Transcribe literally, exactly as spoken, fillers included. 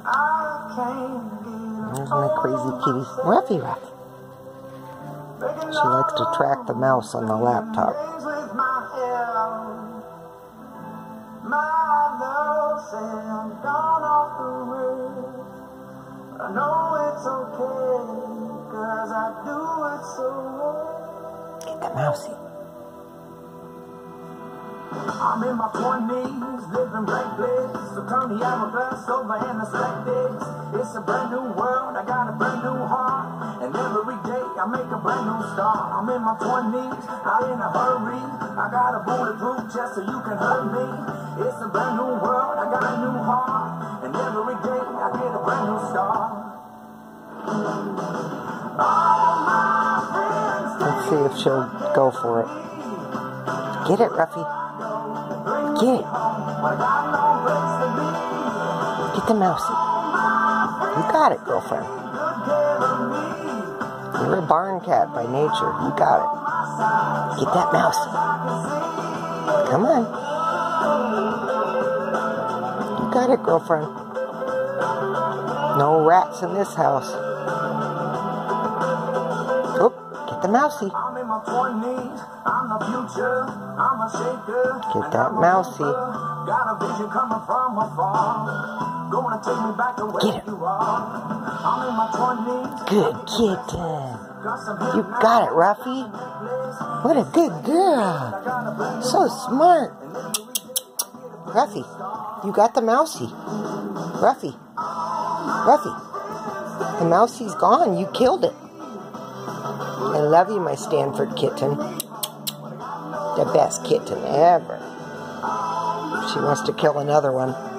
There's my crazy kitty. Ruffy Ruff. She likes to track the mouse on the laptop. I know it's okay, cause I do it so well. Get that mousey. I'm in my twenties, living reckless. So turn the hourglass over and the stack this. It's a brand new world, I got a brand new heart. And every day I make a brand new start. I'm in my twenties, not in a hurry. I got a bulletproof chest so you can hurt me. It's a brand new world, I got a new heart. And every day I get a brand new start. Let's see if she'll go for it. Get it, Ruffy. Get it. Get the mousey. You got it, girlfriend. You're a barn cat by nature. You got it. Get that mousey. Come on. You got it, girlfriend. No rats in this house. Oh, get the mousey. I'm in my twenties, I'm the future, I'm a shaker. Get that mousey. Got a vision coming from afar. Gonna take me back to where Get it. you are. I'm in my twenties. Good kitten. You got it, Ruffy. What a good girl. So smart. Ruffy, you got the mousey. Ruffy. Ruffy. The mousey's gone. You killed it. I love you, my Stanford kitten. The best kitten ever. She wants to kill another one.